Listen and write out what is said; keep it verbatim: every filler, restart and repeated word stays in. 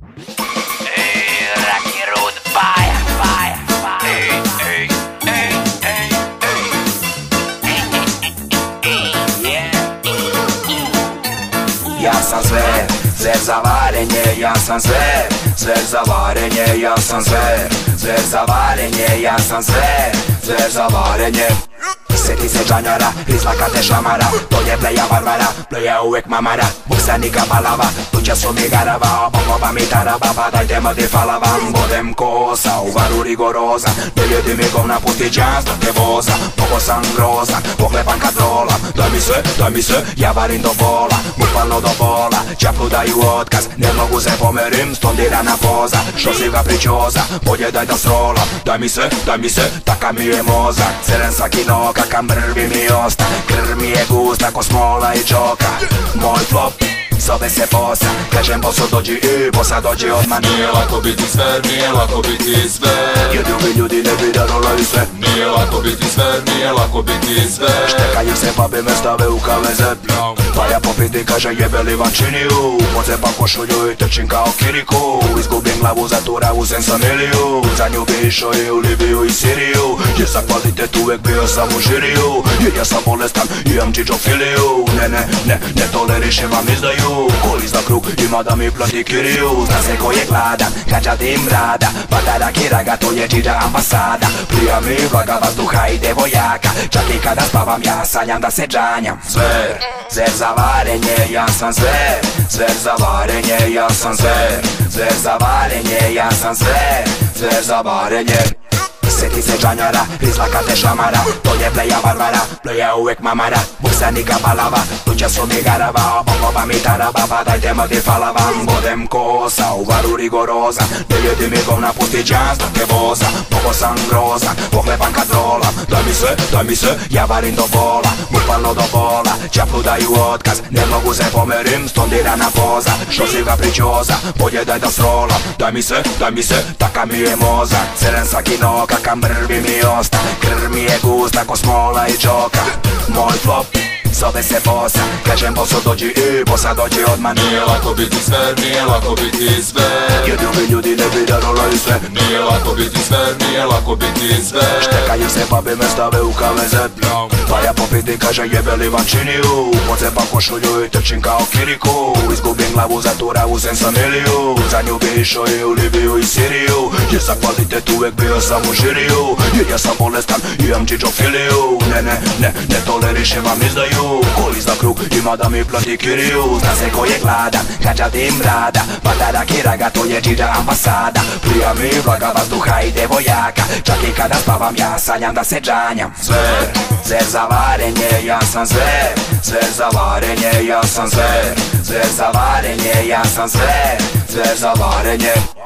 Ej, Rocky Road, baja, baja, baja. Ej, ej, ej, ej, ej. Ja sam zver, zver za varenje, ja sam zver, zver za varenje, ja sam zver, zver za varenje, ja sam zver, zver za varenje. Sjeti se džanjara, izlaka te šamara, to je pleja varvara, pleja uvek mamara, buksanika balava, tuđa su mi garava, bokova mi tarava, pa dajte mrdi falava. Bodem kosa, u varu rigorozan, ne jedi mi govna, pusti džans da te voza, poko sam grozan, pohlepan kad rolam, daj mi sve, daj mi sve, ja varim do bola, bukvalno do bola, čaplu daju otkaz, ne mogu se pomerim, stondirana poza, što si ga pričoza, bolje daj da srolam, daj mi sve, daj mi sve, taka mi je mozak, crven svaki noka, ka mrvi mi osta, krv mi je gusta ko smola i džoka. Moj flop zove se bossa, kažem bosso dođi i bossa dođi odmah. Nije lako biti zver, nije lako biti zver, jer drugi ljudi ne bi da rolaju sve. Nije lako biti zver, nije lako biti zver, štekaju se babi me stave u kaveze, pa ja popiti kaže jebeli vam činiju, pocepa košulju i trčim kao Kiriku, izgubim glavu za tu ravu sem sam Iliju, za nju bi išao i u Libiju i Siriju, jer za kvalitet uvek bio sam u žiriju, jer ja sam bolestan, imam džiđofiliju, ne ne ne ne tolerišem vam izdaju, ko izda krug ima da mi plati kiriju, zna se ko je gladan, kađa dim rada, badara kiraga to je džiđa ambasada, prija mi vlaga vazduha i devojaka, čak i kada spavam ja sanjam da se džanjam. Zver, zver za varenje, ja sam zver, zver za varenje, ja sam zver, zver za varenje, ja sam zver, zver za varenje. Sjeti se džanjara, izlaka te šamara, to je pleja varvara, pleja uvek mamara, buksanika balava, tuđa su mi garava, bokova mi tarava, pa dajte mrdi falava. Bodem kosa, u varu rigorozan, ne jedi mi govna, pusti džans da te voza, poko sam grozan, pohlepan kad rolam, daj mi sve, daj mi sve, ja varim do bola, bukvalno do bola, čaplu daju otkaz, ne mogu se pomerim, stondirana poza, što si ga pričoza, bolje daj da srolam, daj mi sve, daj mi sve, taka mi je mozak, crven svaki noka, ka mrvi mi osta, krv mi je gusta ko smola i džoka. Moj flop zove se bossa, kažem bosso dođi i bossa dođi odmah. Nije lako biti zver, nije lako biti zver, jer drugi ljudi ne bi da rolaju sve. Nije lako biti zver, nije lako biti zver, štekaju se babi me stave u kaveze, pa ja popiti kaže jebeli vam činiju, pocepa košulju i trčim kao Kiriku, izgubim glavu za tu ravu sem sam Iliju, za nju bi išao i u Libiju i Siriju, jer za kvalitet uvek bio sam u žiriju, jer ja sam bolestan, imam džiđofiliju, ne ne ne ne tolerišem vam izdaju, ko izda krug ima da mi plati kiriju, zna se ko je gladan, kađa dim rada, badara kiraga to je džiđa ambasada, prija mi vlaga vazduha i devojaka, čak i kada spavam ja sanjam da se džanjam. Zver, zver za varenje, ja sam zver, zver za varenje, ja sam zver, zver za varenje, ja sam zver, zver za varenje.